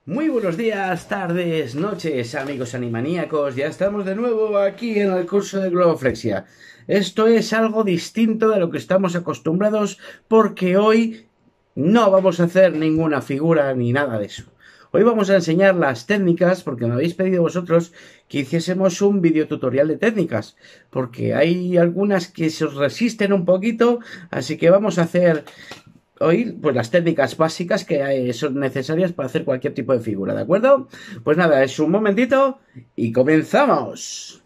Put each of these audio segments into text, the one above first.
Muy buenos días, tardes, noches, amigos animaníacos. Ya estamos de nuevo aquí en el curso de globoflexia. Esto es algo distinto de lo que estamos acostumbrados porque hoy no vamos a hacer ninguna figura ni nada de eso. Hoy vamos a enseñar las técnicas porque me habéis pedido vosotros que hiciésemos un video tutorial de técnicas porque hay algunas que se os resisten un poquito, así que vamos a hacer hoy pues las técnicas básicas que son necesarias para hacer cualquier tipo de figura, ¿de acuerdo? Pues nada, es un momentito y comenzamos.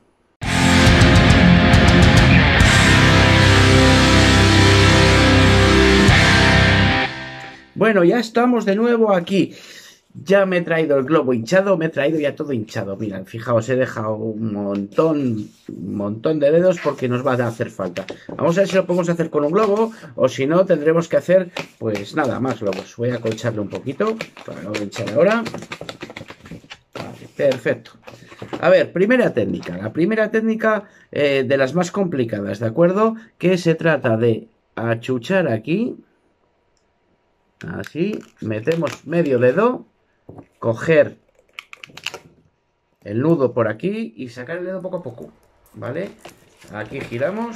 Bueno, ya estamos de nuevo aquí. Ya me he traído el globo hinchado, me he traído ya todo hinchado. Mirad, fijaos, he dejado un montón de dedos porque nos va a hacer falta. Vamos a ver si lo podemos hacer con un globo o si no tendremos que hacer, pues nada, más globos. Voy a acolcharle un poquito para no hinchar ahora. Vale, perfecto. A ver, primera técnica. La primera técnica de las más complicadas, ¿de acuerdo? Que se trata de achuchar aquí. Así, metemos medio dedo. Coger el nudo por aquí y sacar el dedo poco a poco, ¿vale? Aquí giramos.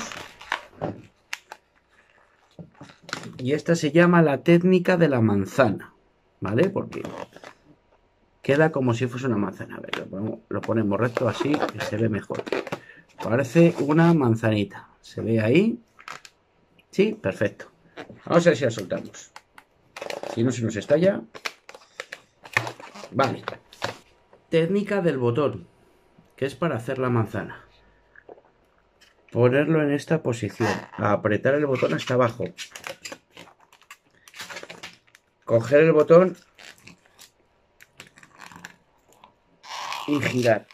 Y esta se llama la técnica de la manzana, ¿vale? Porque queda como si fuese una manzana. A ver, lo ponemos recto así, que se ve mejor. Parece una manzanita. ¿Se ve ahí? Sí, perfecto. Vamos a ver si la soltamos. Si no se nos estalla. Vale. Técnica del botón, que es para hacer la manzana. Ponerlo en esta posición, apretar el botón hasta abajo, coger el botón y girar,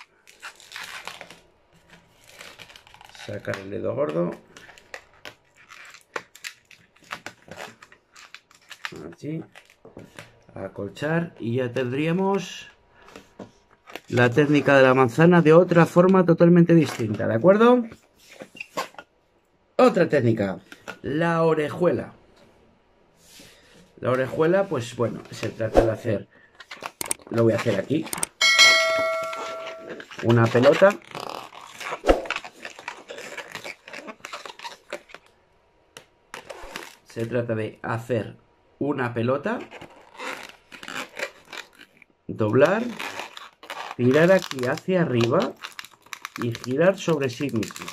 sacar el dedo gordo, así, acolchar y ya tendríamos la técnica de la manzana de otra forma totalmente distinta, ¿de acuerdo? Otra técnica, la orejuela. La orejuela, pues bueno, se trata de hacer, lo voy a hacer aquí, una pelota. Se trata de hacer una pelota, doblar, tirar aquí hacia arriba y girar sobre sí mismo.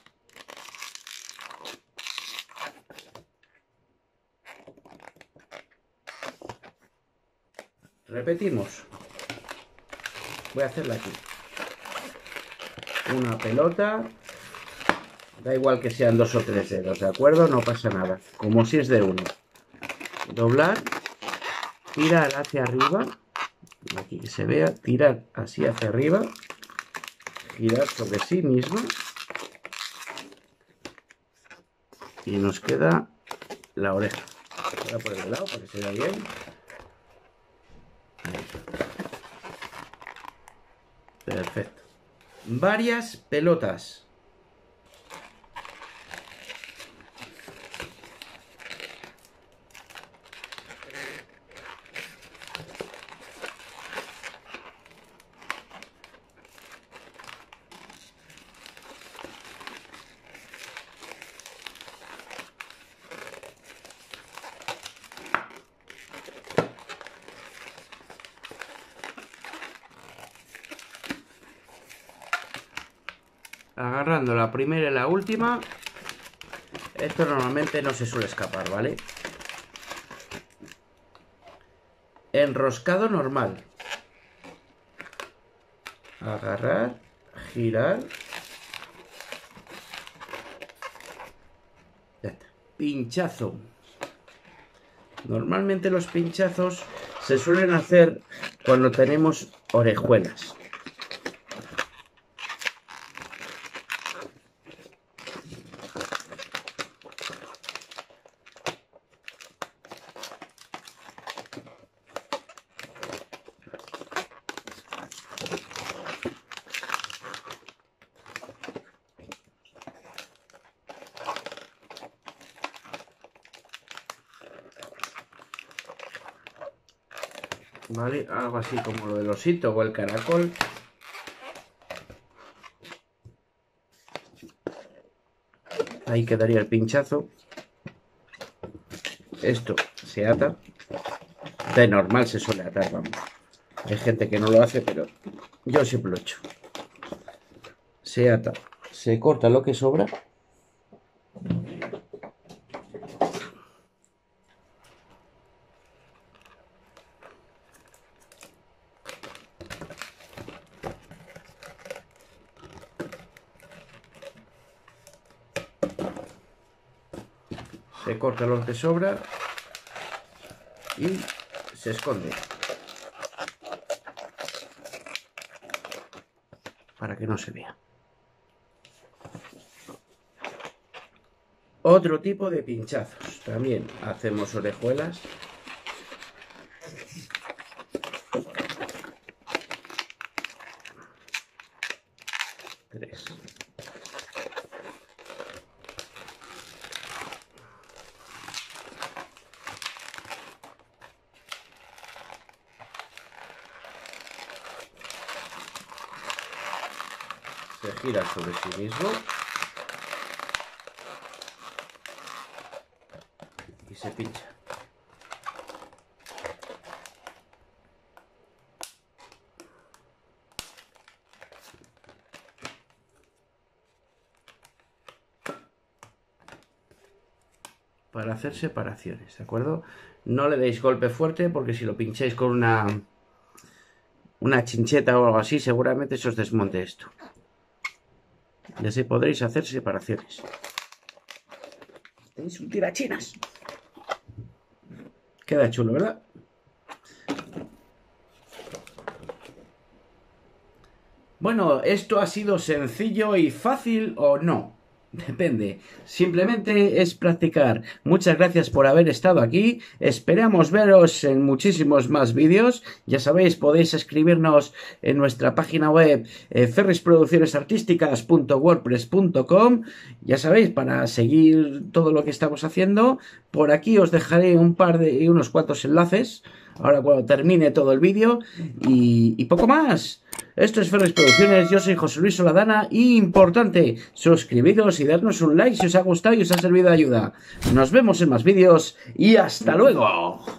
Repetimos. Voy a hacerla aquí. Una pelota. Da igual que sean 2 o 3 dedos, ¿de acuerdo? No pasa nada. Como si es de uno. Doblar. Tirar hacia arriba. Aquí que se vea. Tirar así hacia arriba. Girar sobre sí misma. Y nos queda la oreja. Voy a poner de lado para que se vea bien. Perfecto. Varias pelotas. Agarrando la primera y la última. Esto normalmente no se suele escapar, ¿vale? Enroscado normal. Agarrar, girar. Ya está. Pinchazo. Normalmente los pinchazos se suelen hacer cuando tenemos orejuelas. ¿vale? Algo así como lo del osito o el caracol. Ahí quedaría el pinchazo. Esto se ata. De normal se suele atar, vamos. Hay gente que no lo hace, pero yo siempre lo he hecho. Se ata, se corta lo que sobra. Se corta lo que sobra y se esconde para que no se vea. Otro tipo de pinchazos. También hacemos orejuelas. Tres. Se gira sobre sí mismo y se pincha. Para hacer separaciones, ¿de acuerdo? No le deis golpe fuerte porque si lo pincháis con una chincheta o algo así, seguramente se os desmonte esto. Y así podréis hacer separaciones. Tenéis un tirachinas. Queda chulo, ¿verdad? Bueno, ¿esto ha sido sencillo y fácil o no? Depende, simplemente es practicar. Muchas gracias por haber estado aquí. Esperamos veros en muchísimos más vídeos. Ya sabéis, podéis escribirnos en nuestra página web ferrisproduccionesartísticas.wordpress.com. Ya sabéis, para seguir todo lo que estamos haciendo. Por aquí os dejaré unos cuantos enlaces ahora cuando termine todo el vídeo y poco más. Esto es Ferris Producciones, yo soy José Luis Soladana y importante, suscribiros y darnos un like si os ha gustado y os ha servido de ayuda. Nos vemos en más vídeos y hasta luego.